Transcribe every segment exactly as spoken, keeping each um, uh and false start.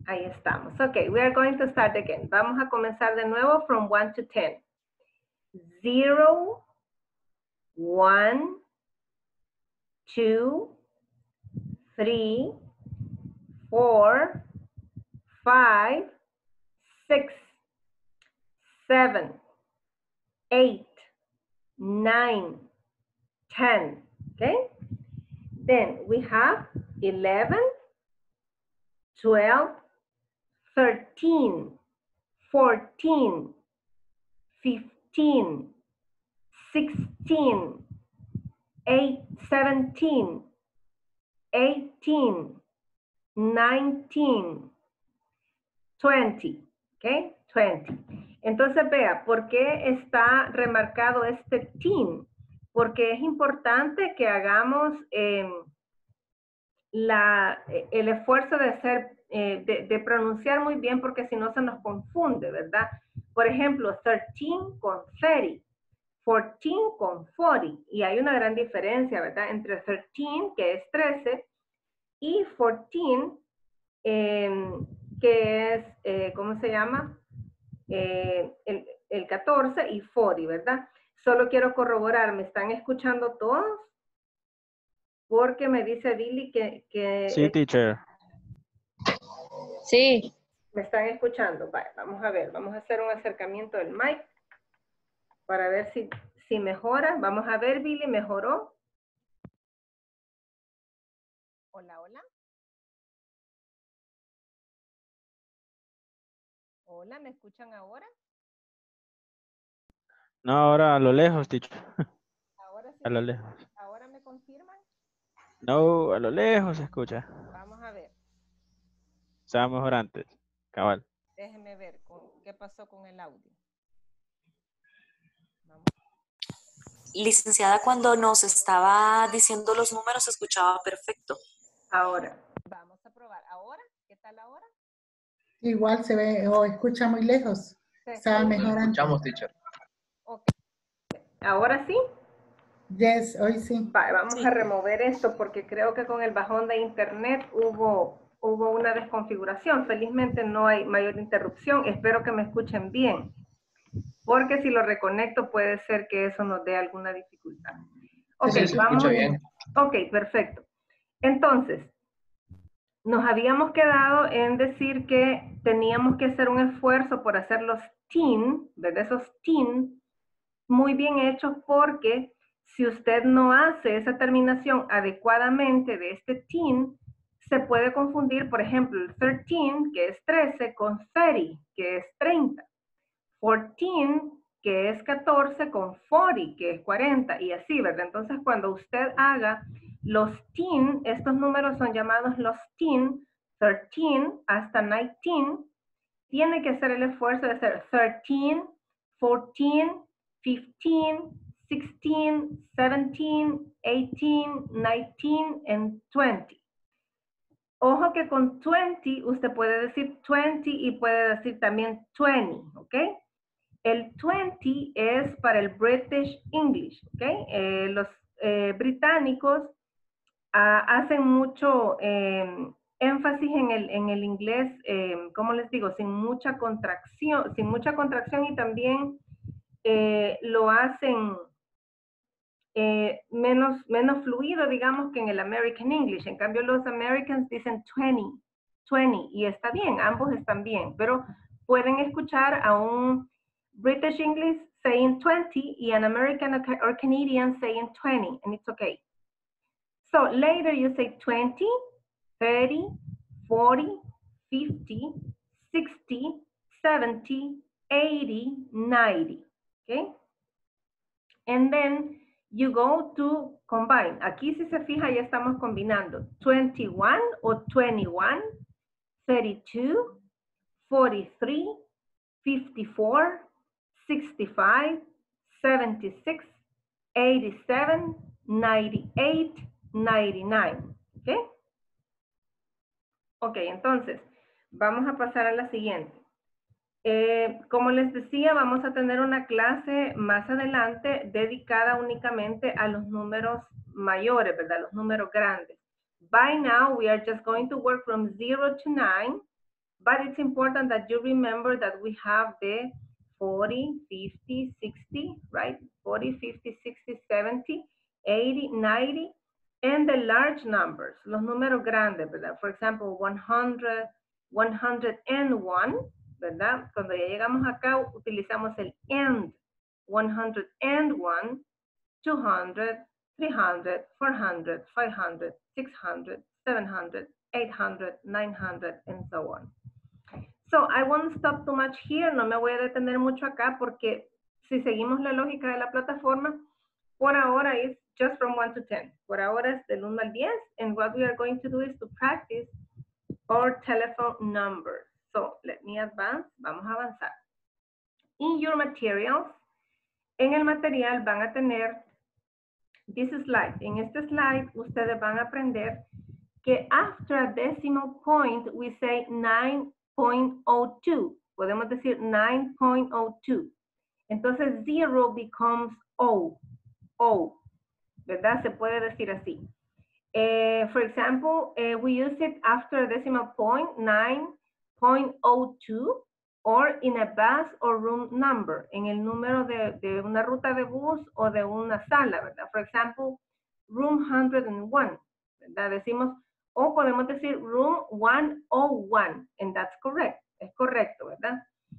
Ahí estamos. Okay, we are going to start again. Vamos a comenzar de nuevo from one to ten. Zero, one, two, three, four, five, six, seven, eight, nine, ten. Okay? Then we have eleven, twelve, thirteen, fourteen, fifteen, sixteen, eight, seventeen, eighteen, nineteen, twenty, ¿ok? twenty. Entonces vea, ¿por qué está remarcado este teen? Porque es importante que hagamos eh, la, el esfuerzo de hacer, eh, de, de pronunciar muy bien, porque si no se nos confunde, ¿verdad? Por ejemplo, thirteen con thirty, fourteen con forty, y hay una gran diferencia, ¿verdad? Entre thirteen, que es trece, y fourteen, eh, que es, eh, ¿cómo se llama? Eh, el, el catorce, y forty, ¿verdad? Solo quiero corroborar, ¿me están escuchando todos? Porque me dice Billy que... que Sí, teacher. Sí. ¿Me están escuchando? Vale, vamos a ver, vamos a hacer un acercamiento del mic para ver si, si mejora. Vamos a ver, Billy, ¿mejoró? Hola, hola. Hola, ¿me escuchan ahora? No, ahora a lo lejos, teacher. Ahora sí. A lo lejos. ¿Ahora me confirman? No, a lo lejos se escucha. Vamos a ver. Estaba mejor antes. Cabal. Déjeme ver con, qué pasó con el audio. Vamos. Licenciada, cuando nos estaba diciendo los números se escuchaba perfecto. Ahora, vamos a probar. ¿Ahora? ¿Qué tal ahora? Igual se ve o escucha muy lejos. Estaba mejor antes. Escuchamos, teacher. Ok. ¿Ahora sí? Yes, hoy sí. Vale, vamos Sí. a remover esto porque creo que con el bajón de internet hubo, hubo una desconfiguración. Felizmente no hay mayor interrupción. Espero que me escuchen bien. Porque si lo reconecto puede ser que eso nos dé alguna dificultad. Ok, Sí, sí, se vamos. escucha bien. Ok, perfecto. Entonces, nos habíamos quedado en decir que teníamos que hacer un esfuerzo por hacer los teen, ¿verdad? Esos teen muy bien hechos, porque si usted no hace esa terminación adecuadamente de este teen, se puede confundir, por ejemplo, el thirteen, que es trece, con thirty, que es treinta. fourteen, que es catorce, con forty, que es cuarenta, y así, ¿verdad? Entonces, cuando usted haga los teen, estos números son llamados los teen, thirteen hasta nineteen, tiene que hacer el esfuerzo de hacer thirteen, fourteen, fifteen, sixteen, seventeen, eighteen, nineteen, and twenty. Ojo que con twenty usted puede decir twenty y puede decir también twenty, ¿ok? El twenty es para el British English, ¿ok? Eh, los eh, británicos uh, hacen mucho eh, énfasis en el, en el inglés, eh, ¿cómo les digo? Sin mucha contracción, sin mucha contracción, y también eh, lo hacen eh, menos, menos fluido, digamos, que en el American English. En cambio, los Americans dicen twenty, twenty, y está bien, ambos están bien, pero pueden escuchar a un British English saying twenty y an American or Canadian saying twenty, and it's okay. So later you say twenty, thirty, forty, fifty, sixty, seventy, eighty, ninety, okay? And then you go to combine. Aquí si se fija ya estamos combinando twenty-one o twenty-one, thirty-two, forty-three, fifty-four, sixty-five, seventy-six, eighty-seven, ninety-eight, ninety-nine. ¿Ok? Ok, entonces, vamos a pasar a la siguiente. Eh, como les decía, vamos a tener una clase más adelante dedicada únicamente a los números mayores, ¿verdad? Los números grandes. By now, we are just going to work from zero to nine. but it's important that you remember that we have the forty, fifty, sixty, right? forty, fifty, sixty, seventy, eighty, ninety, and the large numbers, los números grandes, ¿verdad? For example, one hundred, one hundred one, ¿verdad? Cuando ya llegamos acá, utilizamos el and. one hundred one, two hundred, three hundred, four hundred, five hundred, six hundred, seven hundred, eight hundred, nine hundred, and so on. So I won't stop too much here, no me voy a detener mucho acá porque si seguimos la lógica de la plataforma, por ahora es just from one to ten. Por ahora es del uno al diez, and what we are going to do is to practice our telephone number. So let me advance, vamos a avanzar. In your materials, en el material van a tener this slide. En este slide ustedes van a aprender que after a decimal point we say nine point zero two. Podemos decir nine point zero two. Entonces zero becomes O. O. ¿Verdad? Se puede decir así. Uh, for example, uh, we use it after a decimal point, nine point zero two, or in a bus or room number, en el número de, de una ruta de bus o de una sala, ¿verdad? For example, room one hundred one, ¿verdad? Decimos, o podemos decir room one oh one, and that's correct, es correcto, ¿verdad?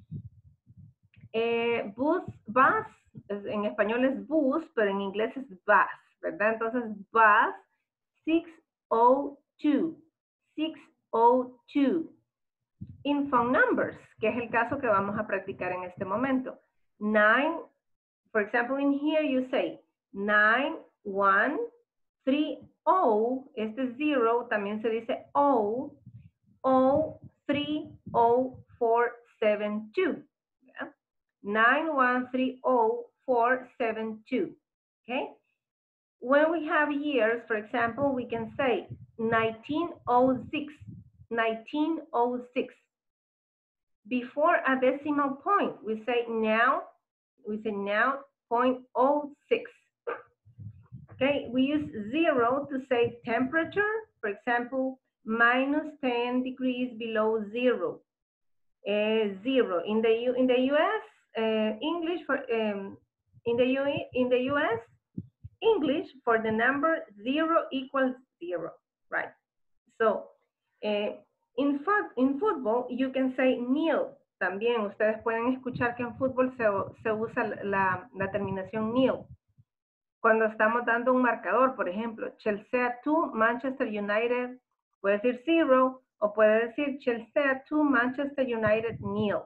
Eh, bus, bus, en español es bus, pero en inglés es bus, ¿verdad? Entonces, bus six oh two, six oh two. In phone numbers, que es el caso que vamos a practicar en este momento. Nine, for example, in here you say nine one three zero, este zero también se dice O, O three zero four seven two. Yeah? nine one three zero four seven two. Okay? When we have years, for example, we can say nineteen oh six, nineteen oh six. Before a decimal point, we say now, we say now point oh six. Okay, we use zero to say temperature. For example, minus ten degrees below zero. Uh, zero in the U in the U S uh, English for um, in the U in the U S English for the number zero equals zero, right? So. Uh, In, in football, you can say nil. También ustedes pueden escuchar que en fútbol se, se usa la, la terminación nil. Cuando estamos dando un marcador, por ejemplo, Chelsea two, Manchester United, puede decir zero, o puede decir Chelsea two, Manchester United nil.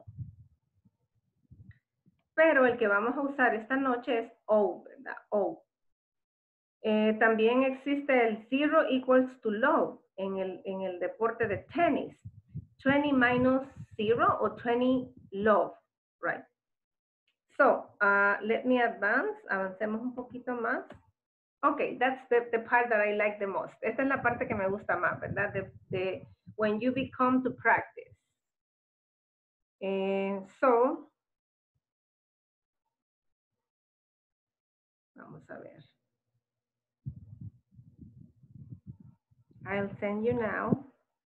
Pero el que vamos a usar esta noche es O, ¿verdad? O. Eh, también existe el zero equals to low. En el, en el deporte de tenis, twenty minus zero or twenty love, right? So, uh, let me advance, avancemos un poquito más. Okay, that's the, the part that I like the most. Esta es la parte que me gusta más, ¿verdad? De, de when you become to practice. And so, vamos a ver. I'll send you now.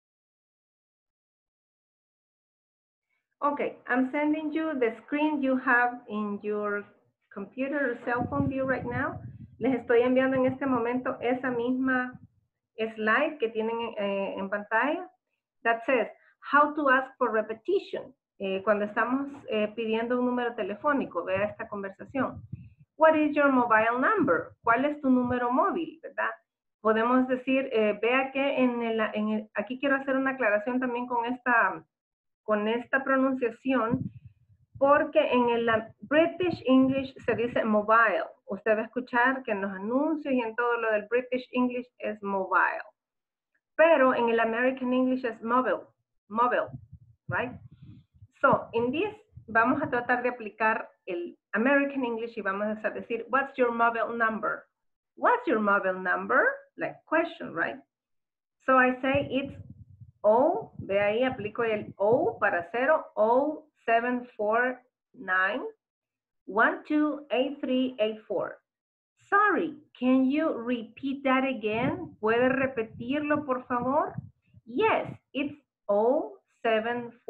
Okay, I'm sending you the screen you have in your computer or cell phone view right now. Les estoy enviando en este momento esa misma slide que tienen eh, en pantalla. That says, how to ask for repetition. Eh, cuando estamos eh, pidiendo un número telefónico, vea esta conversación. What is your mobile number? ¿Cuál es tu número móvil, verdad? Podemos decir, eh, vea que en el, en el, aquí quiero hacer una aclaración también con esta, con esta pronunciación, porque en el British English se dice mobile. Usted va a escuchar que en los anuncios y en todo lo del British English es mobile. Pero en el American English es mobile, mobile, right? So, in this, vamos a tratar de aplicar el American English y vamos a decir, what's your mobile number? What's your mobile number? Like question, right? So I say it's O, ve ahí, aplico el O para cero, O seven four nine one two eight three eight four. Sorry, can you repeat that again? ¿Puede repetirlo, por favor? Yes, it's O seven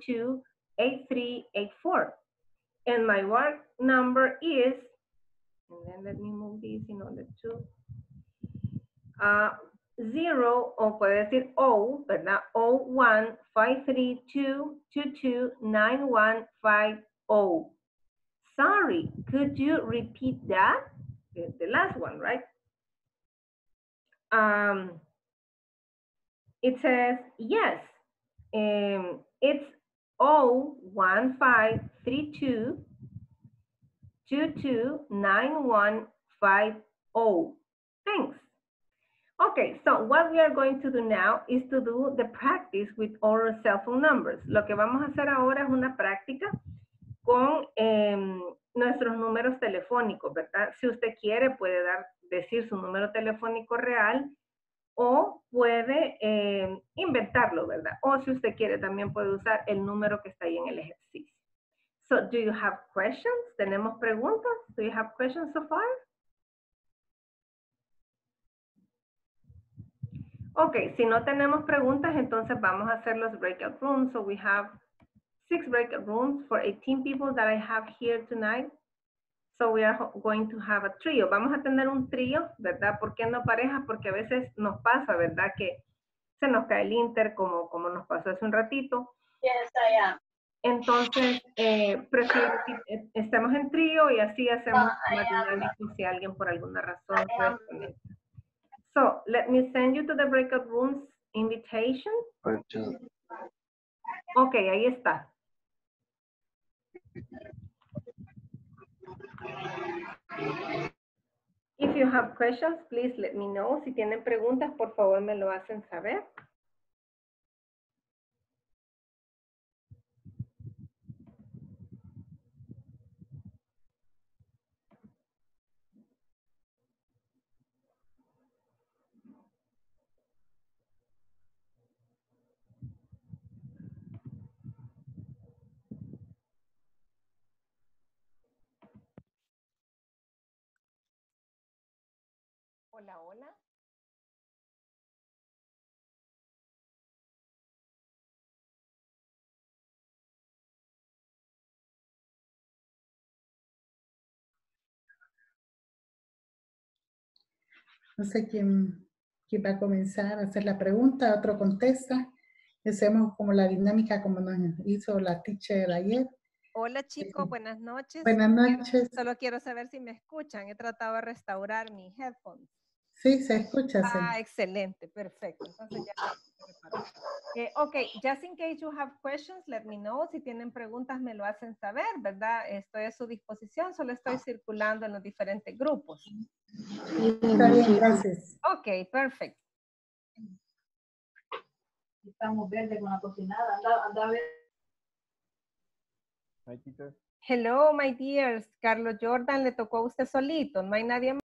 two, eight three eight four. And my work number is, and then let me move this in order to, uh, zero, o puede decir O, ¿verdad? O one five three two two two nine one five zero. Sorry, could you repeat that? The, the last one, right? Um, it says, yes, um, it's O one five three two two two nine one five zero. Thanks. Okay, so what we are going to do now is to do the practice with our cell phone numbers. Lo que vamos a hacer ahora es una práctica con eh, nuestros números telefónicos, ¿verdad? Si usted quiere, puede dar, decir su número telefónico real o puede eh, inventarlo, ¿verdad? O si usted quiere, también puede usar el número que está ahí en el ejercicio. So, do you have questions? ¿Tenemos preguntas? Do you have questions so far? Ok, si no tenemos preguntas, entonces vamos a hacer los breakout rooms. So we have six breakout rooms for eighteen people that I have here tonight. So we are going to have a trio. Vamos a tener un trío, ¿verdad? ¿Por qué no parejas? Porque a veces nos pasa, ¿verdad? Que se nos cae el inter, como, como nos pasó hace un ratito. Yes, I am. Entonces, eh, prefiero que estemos en trío y así hacemos más dinámico si alguien por alguna razón se desconecta. So, let me send you to the breakout rooms invitation. Ok, ahí está. If you have questions, please let me know. Si tienen preguntas, por favor me lo hacen saber. Hola, hola. No sé quién, quién va a comenzar a hacer la pregunta, otro contesta. Hacemos como la dinámica como nos hizo la teacher ayer. Hola chicos, buenas noches. Buenas noches. Solo quiero saber si me escuchan. He tratado de restaurar mi headphones. Sí, se escucha. Ah, sí. excelente, perfecto. Entonces ya eh, ok, just in case you have questions, let me know. Si tienen preguntas, me lo hacen saber, ¿verdad? Estoy a su disposición, solo estoy circulando en los diferentes grupos. Está bien, gracias. Ok, perfecto. Estamos verdes con la cocinada. Anda, anda a ver. Hello, my dears. Carlos Jordan, le tocó a usted solito. No hay nadie más.